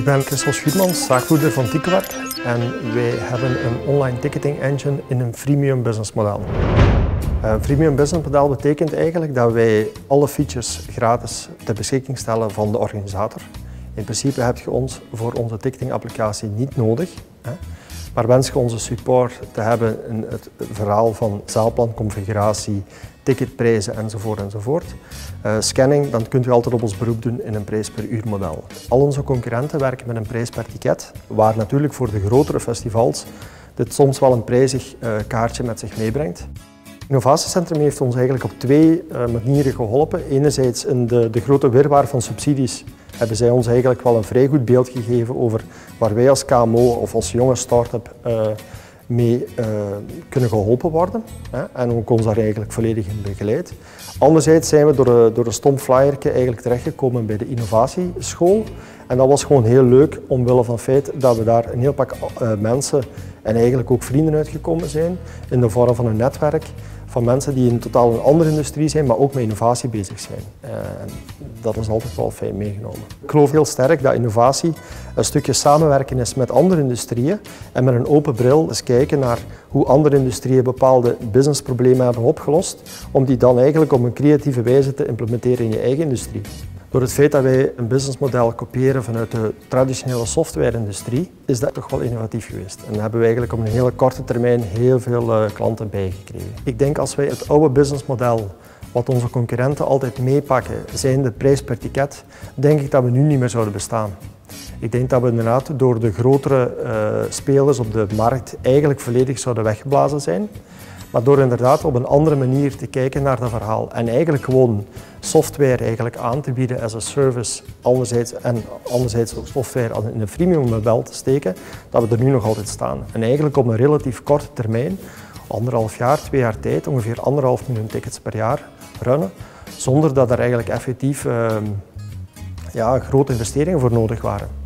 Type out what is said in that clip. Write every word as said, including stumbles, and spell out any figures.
Ik ben Christel Schuurmans, zaakvoerder van Ticketweb en wij hebben een online ticketing engine in een freemium business model. Een freemium business model betekent eigenlijk dat wij alle features gratis ter beschikking stellen van de organisator. In principe heb je ons voor onze ticketingapplicatie niet nodig, hè. Maar wens je onze support te hebben in het verhaal van zaalplan, configuratie, ticketprijzen enzovoort enzovoort, uh, scanning, dan kunt u altijd op ons beroep doen in een prijs per uur model. Al onze concurrenten werken met een prijs per ticket, waar natuurlijk voor de grotere festivals dit soms wel een prijzig uh, kaartje met zich meebrengt. Innovatiecentrum heeft ons eigenlijk op twee uh, manieren geholpen. Enerzijds in de, de grote wirwar van subsidies hebben zij ons eigenlijk wel een vrij goed beeld gegeven over waar wij als K M O of als jonge start-up uh, mee uh, kunnen geholpen worden. Hè, en ook ons daar eigenlijk volledig in begeleid. Anderzijds zijn we door een, door een stom flyertje eigenlijk terechtgekomen bij de innovatieschool. En dat was gewoon heel leuk omwille van het feit dat we daar een heel pak uh, mensen en eigenlijk ook vrienden uitgekomen zijn in de vorm van een netwerk van mensen die in totaal een andere industrie zijn, maar ook met innovatie bezig zijn. Uh, dat is altijd wel fijn meegenomen. Ik geloof heel sterk dat innovatie een stukje samenwerken is met andere industrieën en met een open bril eens kijken naar hoe andere industrieën bepaalde businessproblemen hebben opgelost, om die dan eigenlijk op een creatieve wijze te implementeren in je eigen industrie. Door het feit dat wij een businessmodel kopiëren vanuit de traditionele softwareindustrie, is dat toch wel innovatief geweest. En daar hebben we eigenlijk op een hele korte termijn heel veel uh, klanten bijgekregen. Ik denk als wij het oude businessmodel, wat onze concurrenten altijd meepakken, zijn de prijs per ticket, denk ik dat we nu niet meer zouden bestaan. Ik denk dat we inderdaad door de grotere uh, spelers op de markt eigenlijk volledig zouden weggeblazen zijn. Maar door inderdaad op een andere manier te kijken naar dat verhaal en eigenlijk gewoon software eigenlijk aan te bieden as a service anderzijds en anderzijds ook software in een freemium model te steken, dat we er nu nog altijd staan. En eigenlijk op een relatief korte termijn, anderhalf jaar, twee jaar tijd, ongeveer anderhalf miljoen tickets per jaar runnen, zonder dat er eigenlijk effectief uh, ja, grote investeringen voor nodig waren.